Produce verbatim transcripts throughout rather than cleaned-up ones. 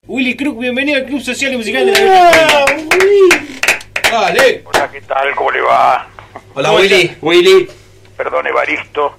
Willy Crook, bienvenido al Club Social y Musical de la Dale. Hola, ¿qué tal? ¿Cómo le va? Hola, Willy. Willy. Perdón, Evaristo.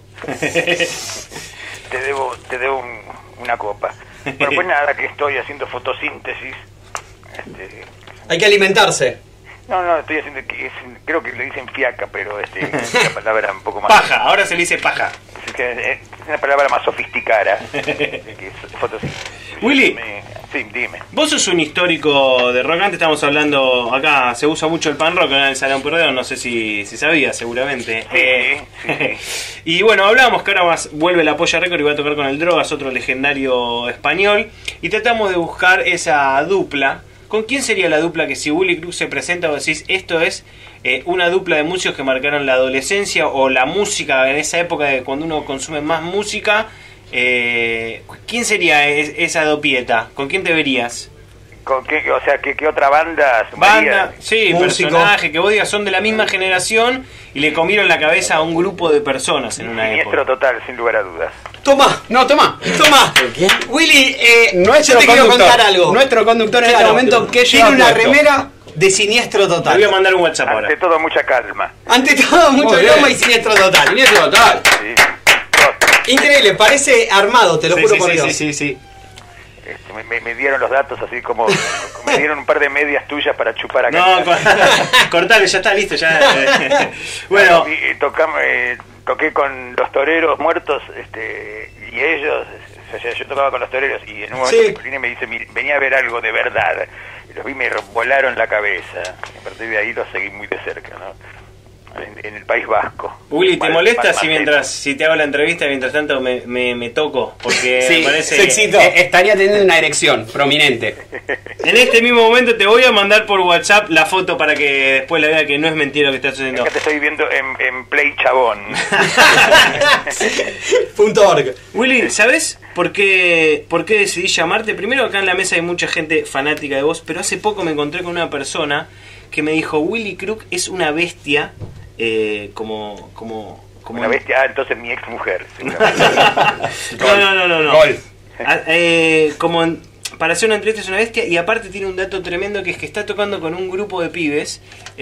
te debo, te debo un, una copa. Bueno, pues nada, que estoy haciendo fotosíntesis. Este... Hay que alimentarse. No, no, estoy haciendo, que es, creo que le dicen fiaca, pero este, es una palabra un poco más... Paja, ahora se le dice paja. Es, que es una palabra más sofisticada, que es fotosíntesis. Willy. Me, sí, dime. Vos sos un histórico de rock. Antes estamos hablando, acá se usa mucho el pan rock en el Salón Perdón, no sé si, si sabías, seguramente. Sí, eh, sí, sí. Y bueno, hablábamos que ahora más vuelve la Polla Record y va a tocar con el Drogas, otro legendario español. Y tratamos de buscar esa dupla. ¿Con quién sería la dupla que si Willy Crook se presenta vos decís, esto es eh, una dupla de músicos que marcaron la adolescencia o la música en esa época de cuando uno consume más música? Eh, ¿Quién sería es, esa dopieta? ¿Con quién te verías? ¿Con qué, o sea, ¿qué, qué otra banda? Banda, sí, músico. personaje, que vos digas son de la misma generación y le comieron la cabeza a un grupo de personas en una Siniestro época. total, sin lugar a dudas. Toma. No, toma. Toma. ¿Qué? Willy, eh, Nuestro yo te quiero conductor. contar algo. Nuestro conductor en Claro, este momento que tiene lleva una puesto. remera de siniestro Te total. voy a mandar un WhatsApp ahora. Ante todo, mucha calma. Ante todo, mucho Muy bien. broma y siniestro total. Siniestro total. Sí. Increíble, parece armado, te lo Sí, juro sí, por sí, Dios. sí, sí, sí. Este, me, me- me dieron los datos así como, como me dieron un par de medias tuyas para chupar acá. No, co- cortale, ya está listo, ya. eh. Bueno, Y, y tocam- eh, toqué con los toreros muertos, este, y ellos, o sea, yo tocaba con los toreros y en un momento Sí. Picolín me dice, "Mire, venía a ver algo de verdad". Y los vi y me volaron la cabeza. Y a partir de ahí los seguí muy de cerca, ¿no? En, en el País Vasco. Willy, ¿te Val- molesta si Balmaceda. mientras, si te hago la entrevista, mientras tanto me, me, me toco? Porque Sí, me parece... sexito. Eh, estaría teniendo una erección prominente. En este mismo momento te voy a mandar por WhatsApp la foto para que después la vea que no es mentira lo que estás haciendo. Acá te estoy viendo en, en Play Chabón. Punto org. Willy, ¿sabes por qué, por qué decidí llamarte? Primero, acá en la mesa hay mucha gente fanática de vos, pero hace poco me encontré con una persona que me dijo, Willy Crook es una bestia, eh, como... como, como Una bestia, ah, entonces mi ex mujer. No, no, no, no, no. Gol. Ah, eh, como en- para hacer una entrevista es una bestia, y aparte tiene un dato tremendo que es que está tocando con un grupo de pibes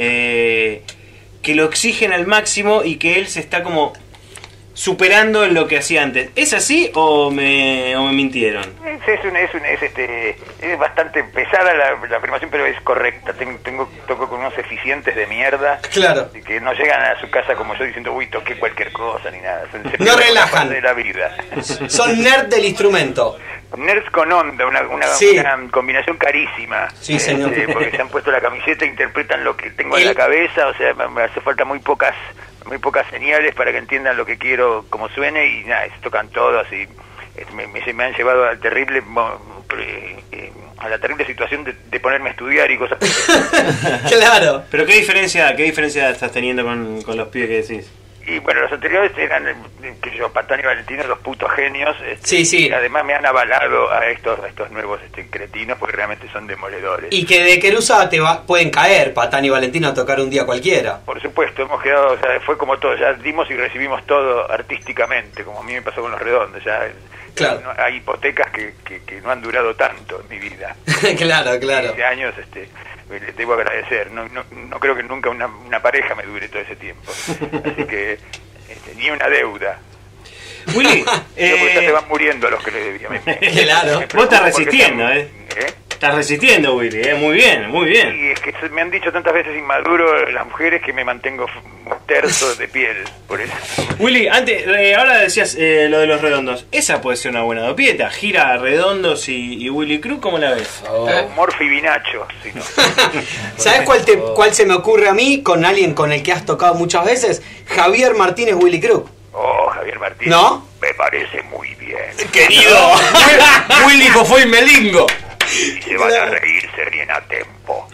eh, que lo exigen al máximo y que él se está como superando en lo que hacía antes. ¿Es así o me, o me mintieron? Es, es, un, es, un, es, este, es bastante pesada la, la afirmación, pero es correcta. Tengo, tengo toco con unos eficientes de mierda. Claro. Y que no llegan a su casa como yo diciendo, uy, toqué cualquier cosa ni nada. Se, se No pierden una relajan. parte de la vida. Son nerd del instrumento. Nerds con onda, una, una, Sí. una combinación carísima. Sí, señor. Este, porque se han puesto la camiseta, interpretan lo que tengo en El- la cabeza, o sea, me, me hace falta muy pocas muy pocas señales para que entiendan lo que quiero, como suene, y nada, se tocan todos y eh, me, me, me han llevado al terrible mo- eh, eh, a la terrible situación de, de ponerme a estudiar y cosas así. Claro. Pero ¿qué diferencia, qué diferencia estás teniendo con, con los pibes que decís? Y bueno, los anteriores eran, eh, que yo, Patán y Valentino, dos putos genios. Este, Sí, sí. y además me han avalado a estos a estos nuevos este, cretinos porque realmente son demoledores. Y que de Querusa te va- pueden caer, Patán y Valentino, a tocar un día cualquiera. Por supuesto, hemos quedado, o sea, fue como todo, ya dimos y recibimos todo artísticamente, como a mí me pasó con los Redondos, ya Claro. no- hay hipotecas que, que, que no han durado tanto en mi vida. Claro, claro. quince años, este, les debo agradecer, no, no, no creo que nunca una, una pareja me dure todo ese tiempo, así que este, ni una deuda. Willy, Digo, porque ya eh, se van muriendo los que le debía. Me- me- Claro. me Vos estás preocupo porque resistiendo, están- ¿eh? ¿eh? estás resistiendo, Willy, eh, muy bien, muy bien. Y es que se- me han dicho tantas veces inmaduro las mujeres que me mantengo f- terso de piel, por eso. Willy, antes, eh, ahora decías eh, lo de los redondos. Esa puede ser una buena dopieta. Gira Redondos y, y Willy Crook, ¿cómo la ves? Oh. Morphy Vinacho, si no. ¿Sabes cuál, te, cuál se me ocurre a mí con alguien con el que has tocado muchas veces? Javier Martínez Willy Crook. Oh, Javier Martínez. ¿No? Me parece muy bien. Querido. Willy fue melingo. Y se van a reír, se ríen a tempo.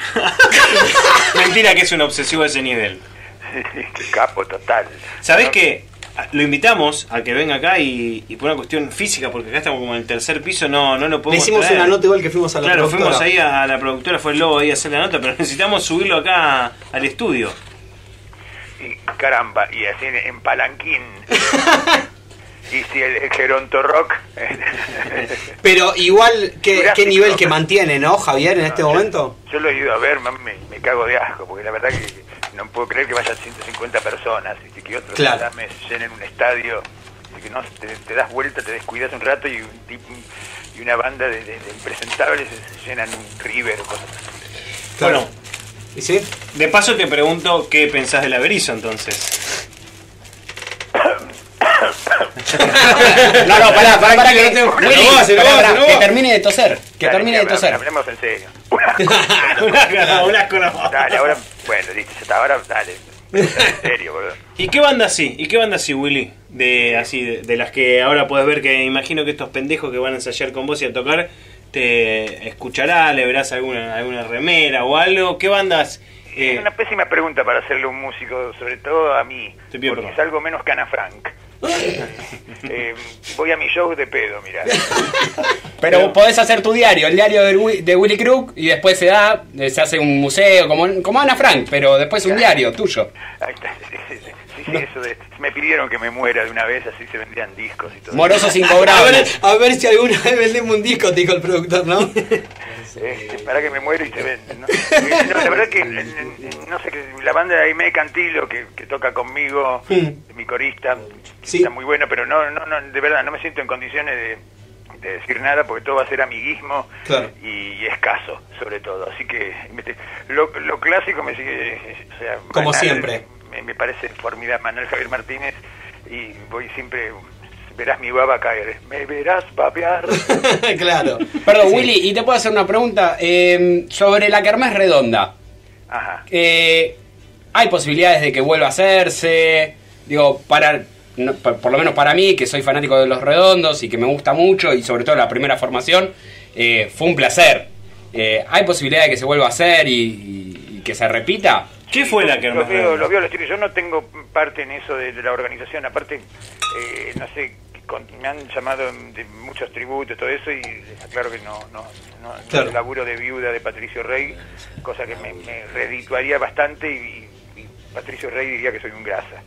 Mentira que es un obsesivo a ese nivel. Qué capo total. ¿Sabés ¿No? qué? Lo invitamos a que venga acá y, y por una cuestión física, porque acá estamos como en el tercer piso, no, no lo Le podemos hicimos traer. una nota igual que fuimos a la Claro, productora. fuimos ahí a la productora, fue el Lobo ahí a hacer la nota, pero necesitamos subirlo acá al estudio. Y caramba, y así en, en palanquín. Y si el, el Geronto Rock. Pero igual, ¿qué, Jurásico, qué nivel que pero- mantiene, no, Javier, en este No, yo- momento? Yo lo he ido a ver, me, me cago de asco, porque la verdad que no puedo creer que vayan ciento cincuenta personas y que otros Claro. salames llenen un estadio, y que no te, te das vuelta, te descuidas un rato y un tipo y una banda de, de- de impresentables llenan un River o cosas así. Bueno, ¿Y sí? de paso te pregunto qué pensás del Averizo entonces. No, no, pará, pará, pará, que no te... No, Willy, no, se lo pará, va, pará, se lo que va. termine de toser, que Dale, termine de habla- toser. Hablemos en serio. Una- una con la- Dale, ahora, bueno, listo, ya está, ahora dale. En serio, boludo. ¿Y qué banda así? ¿Y qué banda así, Willy? De así de, de las que ahora puedes ver que imagino que estos pendejos que van a ensayar con vos y a tocar te escuchará, le verás alguna alguna remera o algo. ¿Qué bandas? Eh, Es una pésima pregunta para hacerle a un músico, sobre todo a mí, Te pido porque perdón. es algo menos que Ana Frank. Eh, voy a mi show de pedo, mirá. Pero podés hacer tu diario, el diario de, Wi- de Willy Crook, y después se da, eh, se hace un museo, como, como Ana Frank, pero después un diario tuyo. Ahí está, sí, sí, sí, sí, sí, eso de, me pidieron que me muera de una vez, así se vendían discos y todo. Morosos A ver, incobrables. a ver si alguna vez vendemos un disco, te dijo el productor, ¿no? Este, para que me muero y se venden, ¿no? Eh, no, la verdad que, eh, eh, no sé, que la banda de Aimee Cantilo, que, que toca conmigo, Mm. mi corista, Sí. está muy buena, pero no, no, no, de verdad, no me siento en condiciones de, de decir nada, porque todo va a ser amiguismo Claro. y, y escaso, sobre todo. Así que me te- lo, lo clásico me sigue, o sea, Como Manuel, siempre. Me, me parece formidable, Manuel Javier Martínez, y voy siempre, verás mi baba caer, me verás babear. Claro. Perdón, Sí. Willy, y te puedo hacer una pregunta eh, sobre la kermés redonda. Ajá. Eh, ¿Hay posibilidades de que vuelva a hacerse? Digo, para, no, por, por lo menos para mí, que soy fanático de los redondos y que me gusta mucho, y sobre todo la primera formación, eh, fue un placer. Eh, ¿Hay posibilidad de que se vuelva a hacer y, y- y que se repita? ¿Qué fue la que Lo veo, lo veo, lo estoy- yo no tengo parte en eso de, de la organización, aparte, eh, no sé, con- me han llamado de muchos tributos, todo eso, y les aclaro que no, no, no, no Claro. el laburo de viuda de Patricio Rey, cosa que me, me redituaría bastante, y, y Patricio Rey diría que soy un grasa.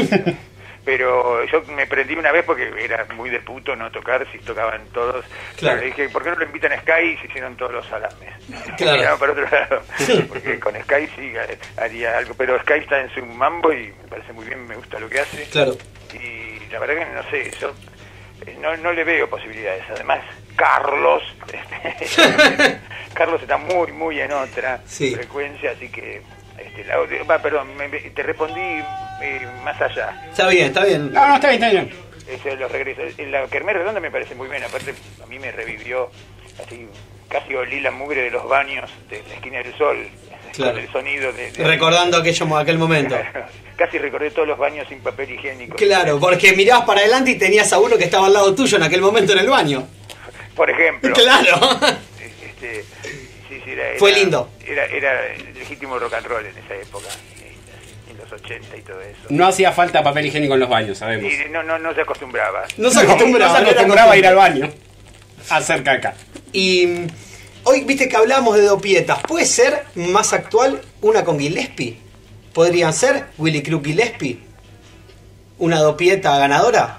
Pero yo me prendí una vez porque era muy de puto no tocar, si tocaban todos. Claro. Le dije, ¿por qué no lo invitan a Sky y se hicieron todos los salames? Claro. Miraban para otro lado. Porque con Sky sí eh, haría algo, pero Sky está en su mambo y me parece muy bien, me gusta lo que hace. Claro. Y la verdad que no sé, yo eh, no, no le veo posibilidades. Además, Carlos, este, Carlos está muy, muy en otra Sí. frecuencia, así que, este, la, va, perdón, me- me- te respondí eh, más allá. Está bien, está bien. No, no, está bien, está bien. Ese, los regresos. La Kermés Redonda me parece muy bien, aparte a mí me revivió, así casi olí la mugre de los baños de la esquina del sol, Claro. con el sonido de... de- Recordando aquello, aquel momento. Casi recordé todos los baños sin papel higiénico. Claro, porque mirabas para adelante y tenías a uno que estaba al lado tuyo en aquel momento en el baño. Por ejemplo. Claro. Este, sí, sí, era, Fue era- lindo. Era, era legítimo rock and roll en esa época, en- en los ochenta y todo eso. No hacía falta papel higiénico en los baños, sabemos. Y no, no, no se acostumbraba. No se acostumbraba. No se acostumbraba a ir al baño a hacer caca. Y mm, hoy viste que hablábamos de dopietas. ¿Puede ser más actual una con Gillespie? ¿Podrían ser Willy Crook Gillespie? ¿Una dopieta ganadora?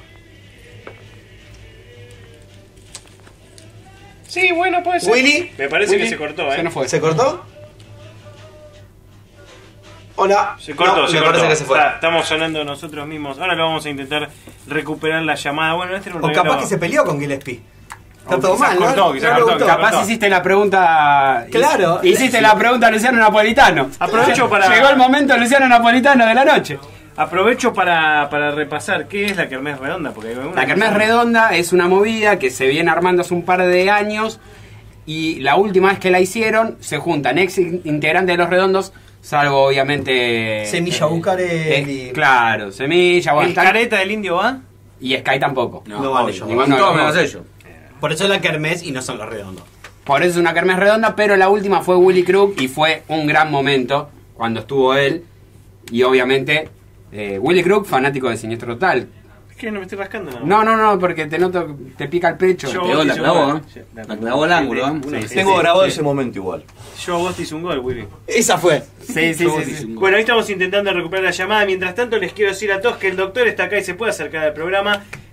Sí, bueno, puede ser. Willy. Me parece Willy, que se cortó, ¿eh? se nos fue. ¿Se cortó? Hola. Se cortó, No, se me cortó. parece que se fue. Está- estamos sonando nosotros mismos. Ahora lo vamos a intentar recuperar la llamada. Bueno, este era un O regalo. capaz que se peleó con Gillespie. Está O todo quizás mal, ¿no? cortó, quizás No le cortó, gustó. quizás Capaz cortó. hiciste la pregunta. Claro. Hiciste la pregunta a Luciano Napolitano. Aprovecho para- Llegó el momento Luciano Napolitano de la noche. Aprovecho para, para repasar qué es la Kermés Redonda. Porque hay una- La Kermés Redonda es una movida que se viene armando hace un par de años. Y la última vez que la hicieron, se juntan ex integrantes de los Redondos, salvo obviamente. Semilla Bucarelli. eh, Claro, Semilla, bueno, ¿El están- careta del indio va? y Sky tampoco. No van ellos. Ninguno de los dos. ellos. Por eso es la kermés y no son los redondos. Por eso es una kermés redonda, pero la última fue Willy Crook y fue un gran momento cuando estuvo él. Y obviamente, eh, Willy Crook, fanático de Siniestro Total. Es que no me estoy rascando. No, no, no, porque te noto, te pica el pecho. Yo- Pegó, la yo- clavó, ¿eh? sí, La clavó al ángulo, ¿eh? Sí, sí, Tengo sí, grabado sí. ese momento igual. Yo vos te hice un gol, Willy. Esa fue. Sí, sí, Yo sí, hice sí. un gol. Bueno, ahí estamos intentando recuperar la llamada. Mientras tanto, les quiero decir a todos que el doctor está acá y se puede acercar al programa.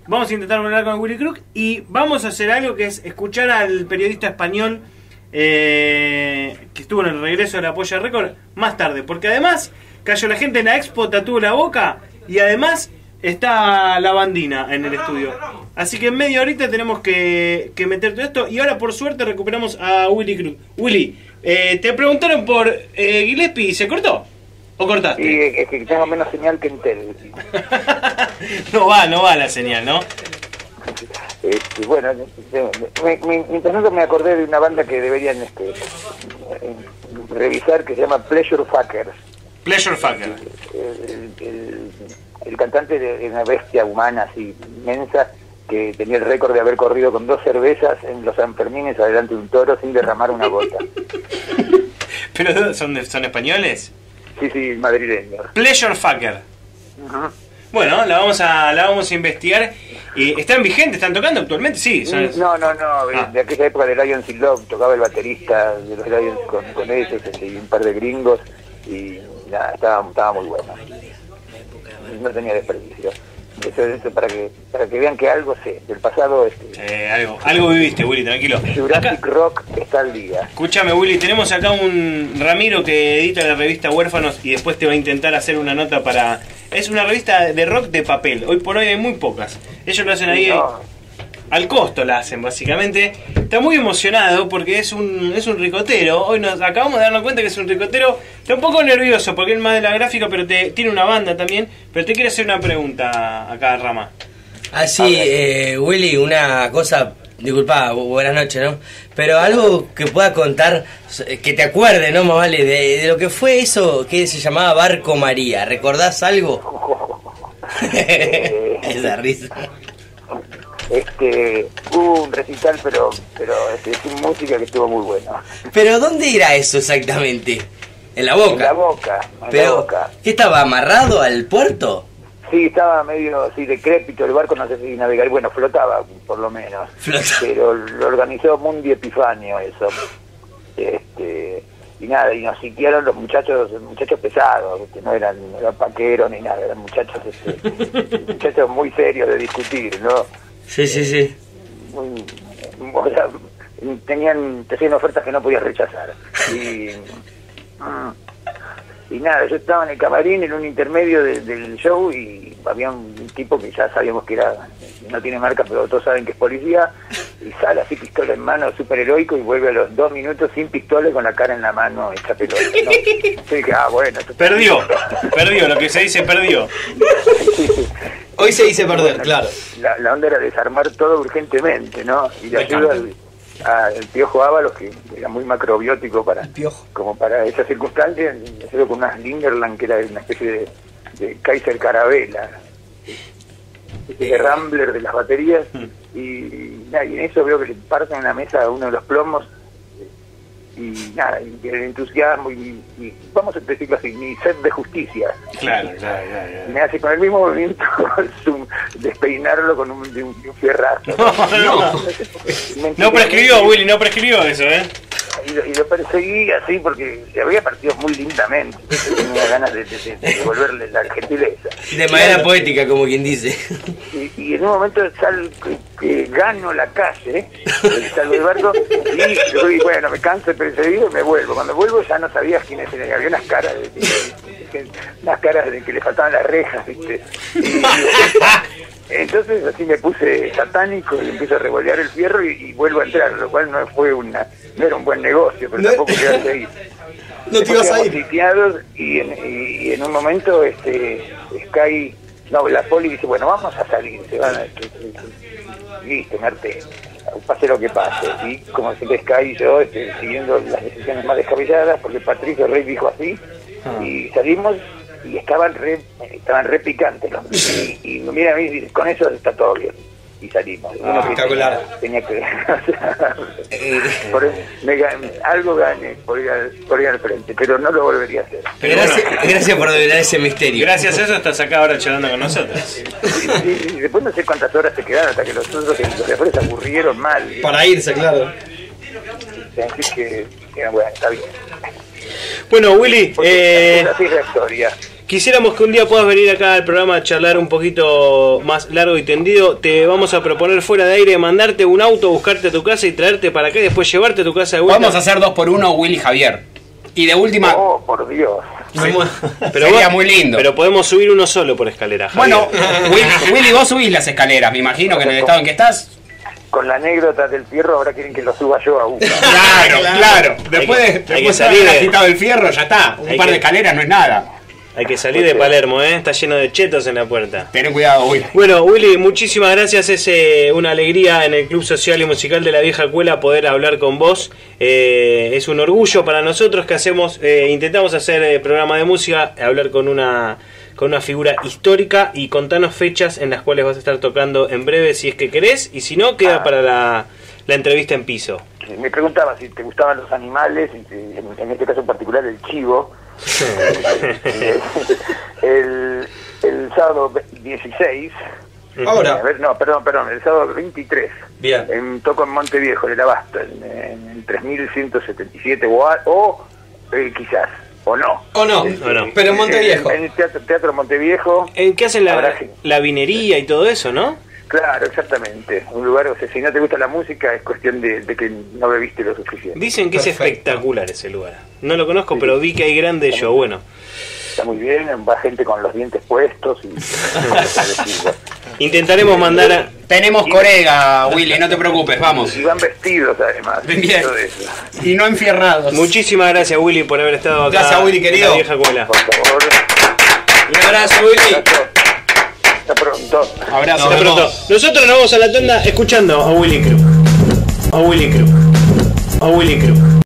vamos a intentar hablar con Willy Crook y vamos a hacer algo que es escuchar al periodista español eh, que estuvo en el regreso de la Polla Record más tarde, porque además cayó la gente en la Expo Tatuó la Boca y además está la bandina en el estudio. Así que en media horita tenemos que, que meter todo esto y ahora por suerte recuperamos a Willy Crook. Willy, eh, te preguntaron por eh, Gillespie, ¿se cortó? ¿O cortaste? Sí, es que tengo menos señal que Entel. No va, no va la señal, ¿no? Este, bueno, me, me, mientras tanto me acordé de una banda que deberían este, revisar que se llama Pleasure Fuckers. Pleasure Fucker. El, el, el cantante de una bestia humana así inmensa que tenía el récord de haber corrido con dos cervezas en los Sanfermines adelante de un toro sin derramar una gota. ¿Pero son, de, son españoles? Sí, sí, madrileño. Pleasure Fucker. Uh-huh. Bueno, la vamos a la vamos a investigar. ¿Y están vigentes? ¿Están tocando actualmente? Sí. Son... No, no, no. Ah. De aquella época de Lions in Love tocaba el baterista de los Lions con, con ellos y un par de gringos y nada, estaba, estaba muy bueno. No tenía desperdicio. Eso, eso para que para que vean que algo sé del pasado. Este, eh, algo algo viviste, Willy, tranquilo. Jurassic Acá, Rock está al día. escúchame, Willy, tenemos acá un Ramiro que edita la revista Huérfanos y después te va a intentar hacer una nota para... Es una revista de rock de papel. Hoy por hoy hay muy pocas. Ellos lo hacen ahí... No. Al costo la hacen, básicamente. Está muy emocionado porque es un es un ricotero. Hoy nos acabamos de darnos cuenta que es un ricotero. Está un poco nervioso porque es más de la gráfica, pero te, tiene una banda también. Pero te quiere hacer una pregunta acá, Rama. Ah, sí, eh, Willy, una cosa, disculpa, bu- buenas noches, ¿no? Pero algo que pueda contar, que te acuerdes, ¿no? Más vale, de, de lo que fue eso que se llamaba Barco María. ¿Recordás algo? Eh, Esa risa. Este, hubo un recital, pero pero este, sin música que estuvo muy bueno. Pero ¿dónde era eso exactamente? En la boca. En la boca, en Pero, la boca. ¿qué estaba amarrado al puerto? Sí, estaba medio así decrépito el barco, no sé si navegar, bueno, flotaba por lo menos. Flotaba. Pero lo organizó Mundi Epifanio eso. Este, y nada, y nos sitiaron los muchachos, muchachos pesados, que no eran, no eran paqueros ni nada, eran muchachos, este, muchachos muy serios de discutir, ¿no? Sí, sí, sí. Muy, o sea, tenían, te hacían ofertas que no podías rechazar. Y, y nada, yo estaba en el camarín en un intermedio de, del show y había un tipo que ya sabíamos que era, no tiene marca, pero todos saben que es policía, y sale así pistola en mano, súper heroico, y vuelve a los dos minutos sin pistola y con la cara en la mano hecha pelota, ¿no? Yo dije, ah, bueno. Esto Perdió, perdió, lo que se dice perdió. Hoy se dice perder, Bueno, claro. La, la onda era desarmar todo urgentemente, ¿no? Y le ayuda al, al Piojo Ábalos, que era muy macrobiótico para, Piojo. como para esas circunstancias, le ayudó con unas Linderland, que era una especie de, de Kaiser Carabela, de Rambler de las baterías, y, nada, y en eso veo que le parten en la mesa uno de los plomos, y nada, y el entusiasmo, y, y vamos a decirlo así, mi sed de justicia. Claro, claro, claro. Y me hace con el mismo movimiento zoom, despeinarlo con un, de un, de un fierrazo. No, no. Mentira. No prescribió, Willy, no prescribió eso, ¿eh? Y lo, y lo perseguí así porque se había partido muy lindamente. Tenía ganas de, de, de, de devolverle la gentileza. De manera poética, como quien dice. Y, y en un momento sal, que, que gano la calle, salgo del barco, y yo, y bueno, me canso de perseguir y me vuelvo. Cuando vuelvo ya no sabía quiénes eran. Había unas caras de, de, de, unas caras de que le faltaban las rejas, ¿viste? Y, entonces así me puse satánico y empiezo a revolear el fierro y, y vuelvo a entrar, lo cual no fue una, no era un buen negocio, pero No. tampoco iba a seguir. No te ibas a Quedamos ir. sitiados y en, y, y en un momento este Sky, no, la poli dice, bueno, vamos a salir, se van a, que- que- listo, me harté, pase lo que pase. Y como siempre Sky y yo este, siguiendo las decisiones más descabelladas, porque Patricio Rey dijo así, y salimos y estaban re, estaban re picantes los, y, y mira a mí, y con eso está todo bien. Y salimos. Uno que espectacular. Tenía, tenía que... o sea, por- me gan- algo gané por ir, al, por ir al frente, pero no lo volvería a hacer. Pero Gracias, bueno, gracias por revelar ese misterio. gracias a eso estás acá ahora charlando con nosotros. Y, y- y después no sé cuántas horas se quedaron hasta que los otros los de afuera se aburrieron mal. Para irse, claro. Así que, que, bueno, está bien. Bueno, Willy, Porque eh, así es la historia. quisiéramos que un día puedas venir acá al programa a charlar un poquito más largo y tendido. Te vamos a proponer fuera de aire mandarte un auto, buscarte a tu casa y traerte para acá y después llevarte a tu casa de vuelta. Vamos a hacer dos por uno Willy Javier. Y de última... Oh, por Dios. Pero sería vos- muy lindo. Pero podemos subir uno solo por escalera, Javier. Bueno, Willy, Willy, vos subís las escaleras, me imagino que en el estado en que estás. Con la anécdota del fierro, ahora quieren que lo suba yo a uno. Claro, claro. Después Hay de, que- hay después que de salir haber de- quitado el fierro, ya está. Un Hay par que- de escaleras no es nada. Hay que salir de Palermo, ¿eh? Está lleno de chetos en la puerta. Ten cuidado, Willy. Bueno, Willy, muchísimas gracias. Es eh, una alegría en el Club Social y Musical de la Vieja Escuela poder hablar con vos. Eh, es un orgullo para nosotros que hacemos, eh, intentamos hacer eh, programa de música, hablar con una con una figura histórica y contanos fechas en las cuales vas a estar tocando en breve si es que querés y si no, queda Ah. para la, la entrevista en piso. Me preguntaba si te gustaban los animales, y te- en, en este caso en particular el chivo. el, el sábado dieciséis. Ahora. A ver, no, perdón, perdón, el sábado veintitrés. Bien. En, toco en Monteviejo, en el Abasto, en, en el tres mil ciento setenta y siete, o, a- o eh, quizás, o no. O no, Este, o no. pero en Monteviejo. En el teatro, teatro Monteviejo. ¿En qué hacen Habrá la, gente. la vinería y todo eso, no? Claro, exactamente. Un lugar, o sea, si no te gusta la música, es cuestión de, de que no bebiste lo suficiente. Dicen que es Perfecto. espectacular ese lugar. No lo conozco, pero vi que hay grandes show. Bueno, Está muy bien, va gente con los dientes puestos y... intentaremos mandar a... Tenemos corega, Willy, no te preocupes, vamos. Y van vestidos además. Bien. Todo eso. Y no enfierrados. Muchísimas gracias, Willy, por haber estado acá. Gracias, Willy, en querido. la Vieja Escuela. Por favor. Un abrazo, Willy. Hasta pronto. Abrazo. Hasta pronto. Nosotros nos vamos a la tanda escuchando a Willy Cruz. A Willy Cruz. A Willy Cruz.